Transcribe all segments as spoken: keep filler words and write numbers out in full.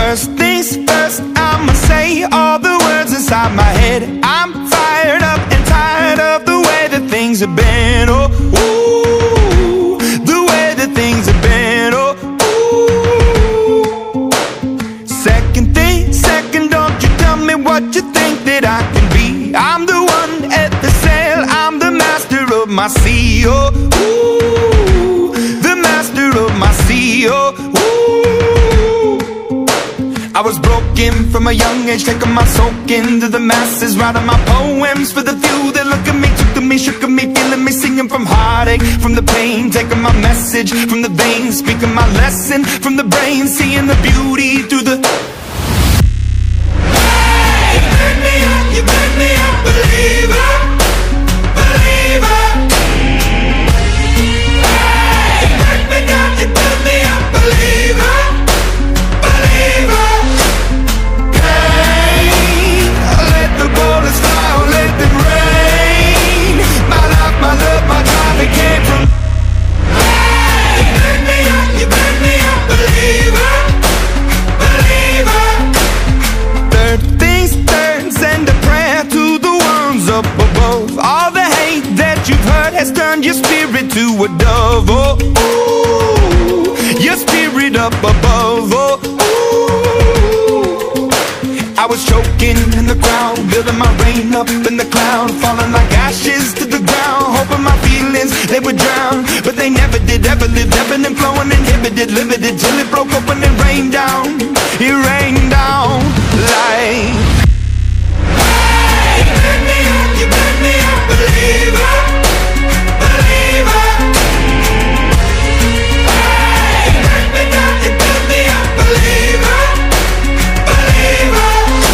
First things first, I'ma say all the words inside my head. I'm fired up and tired of the way that things have been. Oh, ooh, the way that things have been. Oh, ooh. Second thing, second, don't you tell me what you think that I can be. I'm the one at the sail, I'm the master of my sea. Oh, ooh, the master of my sea. Oh, ooh. I was broken from a young age, taking my soak into the masses, writing my poems for the few that look at me, took to me, shook at me, feeling me, singing from heartache, from the pain, taking my message from the veins, speaking my lesson from the brain, seeing the beauty through the... Hey, you burn me up, you burn me up, believer, believer. Hey, you burn me down, you burn me up, believer, believer. My love, my drive, it came from. Hey, you burn me up, you burn me up, believer, believer. Third things third, send a prayer to the ones up above. All the hate that you've heard has turned your spirit to a dove. Oh, ooh, your spirit up above. Oh, ooh. I was choking in the crowd, building my rain up in the cloud, falling like ashes to the ground, hoping my feelings, they would drown. But they never did, ever lived, ebbing and flowing, inhibited, limited, till it broke open and rained down. It rained down like... Hey, you burn me up, you burn me up, believer, believer. Hey, you burn me down, you burn me up, believer, believer.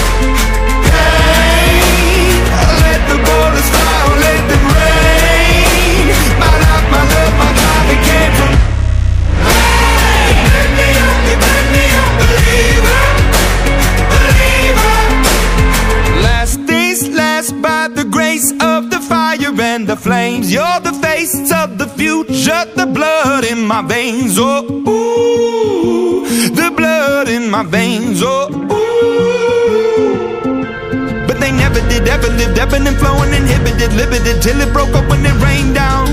And the flames, you're the face of the future, the blood in my veins. Oh, ooh, the blood in my veins. Oh, ooh. But they never did, ever lived, ebbing and flowing, inhibited, limited, till it broke up when it rained down.